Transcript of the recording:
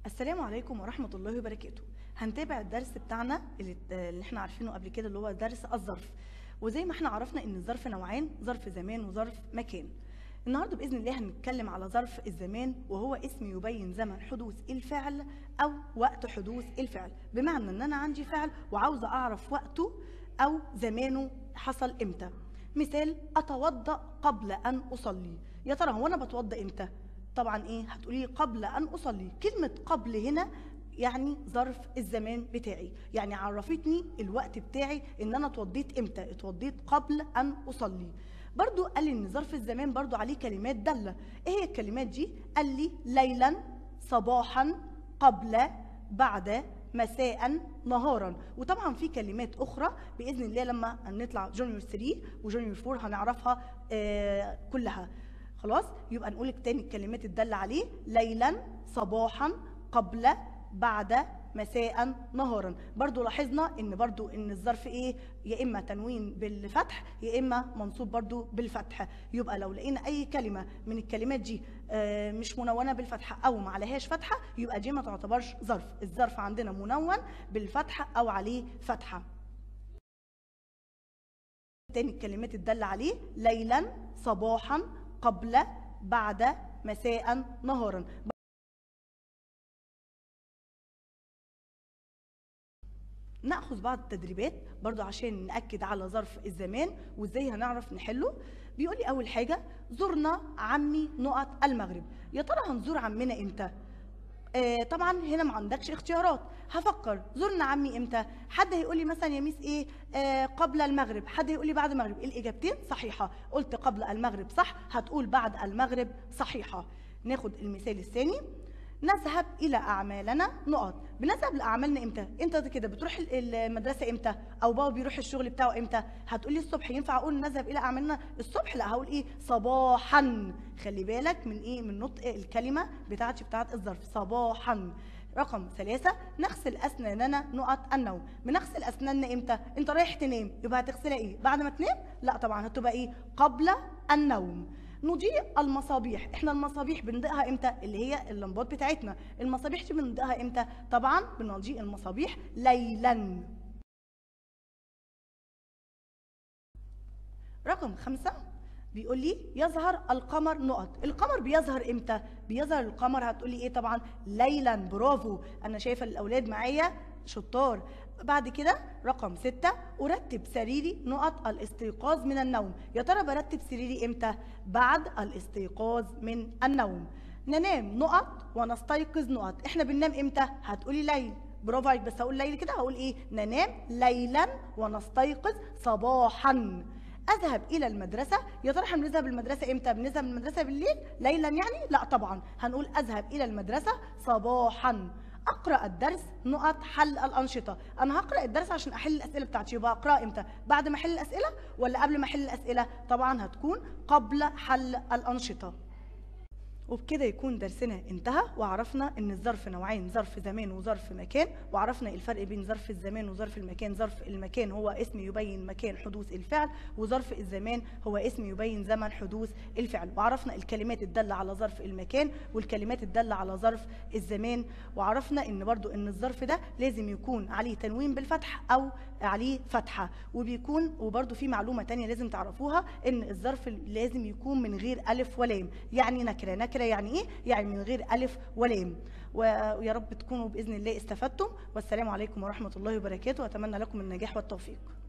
السلام عليكم ورحمة الله وبركاته. هنتابع الدرس بتاعنا اللي احنا عارفينه قبل كده، اللي هو درس الظرف. وزي ما احنا عرفنا ان الظرف نوعين، ظرف زمان وظرف مكان. النهارده باذن الله هنتكلم على ظرف الزمان، وهو اسم يبين زمن حدوث الفعل او وقت حدوث الفعل. بمعنى ان انا عندي فعل وعاوزه اعرف وقته او زمانه حصل امتى. مثال: اتوضا قبل ان اصلي. يا ترى هو انا بتوضا امتى؟ طبعا ايه هتقولي قبل ان اصلي. كلمه قبل هنا يعني ظرف الزمان بتاعي، يعني عرفتني الوقت بتاعي ان انا اتوضيت امتى، اتوضيت قبل ان اصلي. برضو قال لي ان ظرف الزمان برضو عليه كلمات داله. ايه هي الكلمات دي؟ قال لي ليلا، صباحا، قبل، بعد، مساء، نهارا. وطبعا في كلمات اخرى باذن الله لما نطلع جونيور 3 وجونيور 4 هنعرفها كلها. خلاص، يبقى نقول تاني الكلمات الدالة عليه: ليلا، صباحا، قبل، بعد، مساء، نهارا. برضو لاحظنا ان الظرف ايه؟ يا اما تنوين بالفتح يا اما منصوب برضو بالفتح. يبقى لو لقينا اي كلمة من الكلمات دي مش منونة بالفتحة او ما عليهاش فتحة، يبقى دي ما تعتبرش ظرف. الظرف عندنا منون بالفتحة او عليه فتحة. تاني الكلمات الدالة عليه: ليلا، صباحا، قبل، بعد، مساء، نهارا. ناخذ بعض التدريبات برضو عشان ناكد على ظرف الزمان وازاي هنعرف نحله. بيقول لي اول حاجه: زرنا عمي نقط المغرب. يا ترى هنزور عمنا امتى؟ طبعا هنا ما عندكش اختيارات. هفكر زرنا عمي امتى. حد هيقول لي مثلا يا ميس ايه قبل المغرب، حد هيقول لي بعد المغرب. الاجابتين صحيحه. قلت قبل المغرب صح، هتقول بعد المغرب صحيحه. ناخد المثال الثاني: نذهب الى اعمالنا نقط. بنذهب لاعمالنا امتى؟ انت كده بتروح المدرسه امتى؟ او بابا بيروح الشغل بتاعه امتى؟ هتقولي الصبح. ينفع اقول نذهب الى اعمالنا الصبح؟ لا، هقول ايه؟ صباحا. خلي بالك من ايه؟ من نطق الكلمه بتاعت الظرف. صباحا. رقم 3: نغسل اسناننا نقط النوم. بنغسل اسناننا امتى؟ انت رايح تنام، يبقى هتغسلها ايه؟ بعد ما تنام؟ لا طبعا، هتبقى ايه؟ قبل النوم. نضيء المصابيح. احنا المصابيح بنضيئها امتى؟ اللي هي اللمبات بتاعتنا. المصابيح دي بنضيئها امتى؟ طبعا بنضيء المصابيح ليلا. رقم 5 بيقول لي: يظهر القمر نقط. القمر بيظهر امتى؟ بيظهر القمر هتقولي ايه؟ طبعا ليلا. برافو، انا شايفه الاولاد معايا شطار. بعد كده رقم 6: أرتب سريري نقط الاستيقاظ من النوم. يا ترى برتب سريري امتى؟ بعد الاستيقاظ من النوم. ننام نقط ونستيقظ نقط. احنا بننام امتى؟ هتقولي ليل. برافو عليك، بس هقول ليل كده، هقول ايه؟ ننام ليلا ونستيقظ صباحا. اذهب الى المدرسه. يا ترى احنا بنذهب المدرسه امتى؟ بنذهب المدرسه بالليل؟ ليلا يعني؟ لا طبعا، هنقول اذهب الى المدرسه صباحا. اقرا الدرس نقط حل الانشطه. انا هقرا الدرس عشان احل الاسئله بتاعتي. يبقى اقرا امتى؟ بعد ما احل الاسئله ولا قبل ما احل الاسئله؟ طبعا هتكون قبل حل الانشطه. وبكده يكون درسنا انتهى، وعرفنا ان الظرف نوعين: ظرف زمان وظرف مكان. وعرفنا الفرق بين ظرف الزمان وظرف المكان. ظرف المكان هو اسم يبين مكان حدوث الفعل، وظرف الزمان هو اسم يبين زمن حدوث الفعل. وعرفنا الكلمات الدالة على ظرف المكان والكلمات الدالة على ظرف الزمان. وعرفنا ان برضو ان الظرف ده لازم يكون عليه تنوين بالفتح او عليه فتحة. وبرضو في معلومة تانية لازم تعرفوها: ان الظرف لازم يكون من غير ألف ولام. يعني نكرة يعني ايه؟ يعني من غير ألف ولام. ويا رب تكونوا بإذن الله استفدتم. والسلام عليكم ورحمة الله وبركاته، وأتمنى لكم النجاح والتوفيق.